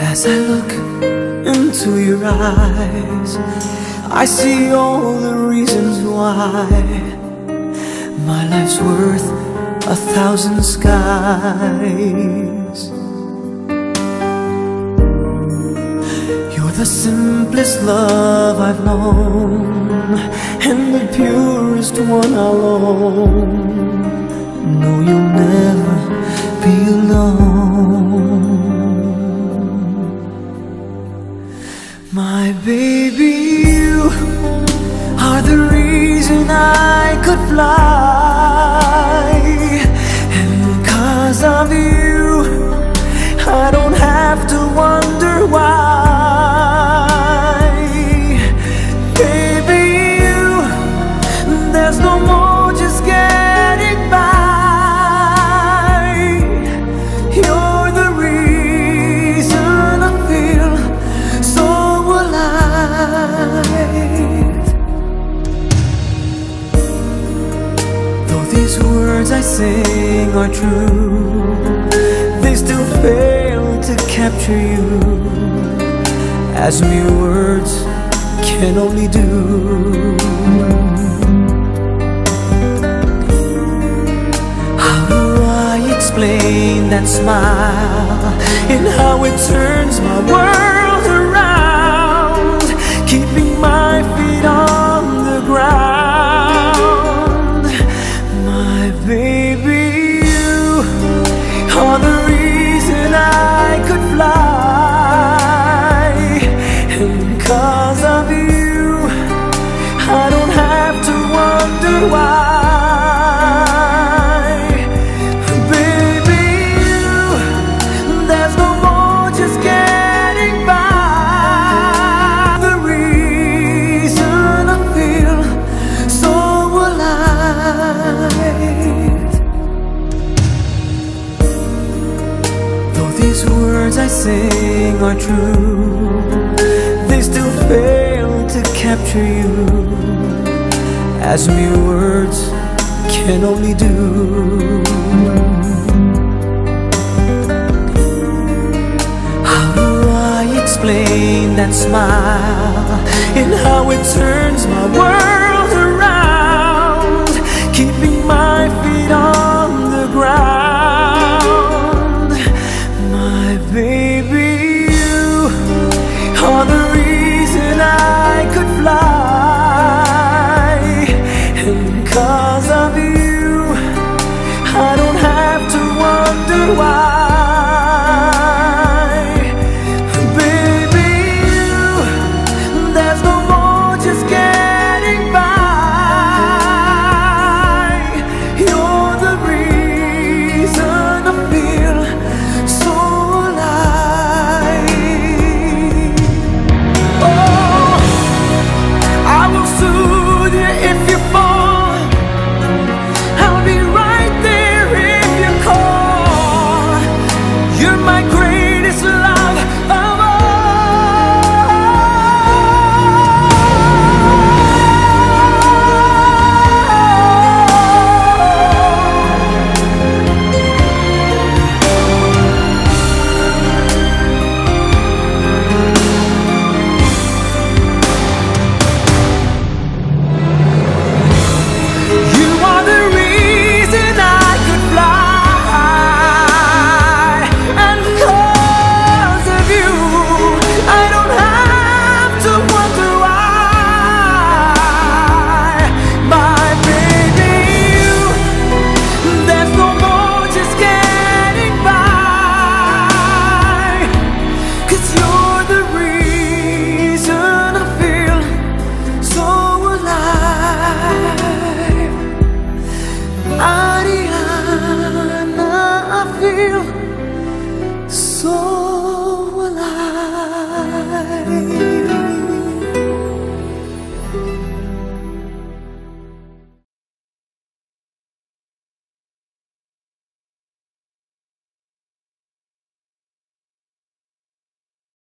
As I look into your eyes, I see all the reasons why my life's worth 1,000 skies. You're the simplest love I've known, and the purest one I'll own. No, you'll never be alone. My baby, you are the reason I could fly, and 'cause of you I don't have to wonder why. Baby, you, there's no more just getting by. You're the reason I feel so alive. Though these words I sing are true, they still fail to capture you, as mere words can only do. How do I explain that smile and how it turns my world around, keeping my feet on the ground? My baby, you are the reason I could fly, and 'cause of you I don't have to wonder why. Baby, you, there's no more just getting by. The reason I feel so alive. Though these words I sing are true, they still fail to capture you, as mere words can only do. How do I explain that smile and how it turns my world around, keeping my feet on the ground? My baby, you are the reason I could fly, and 'cause of you I don't have to wonder why.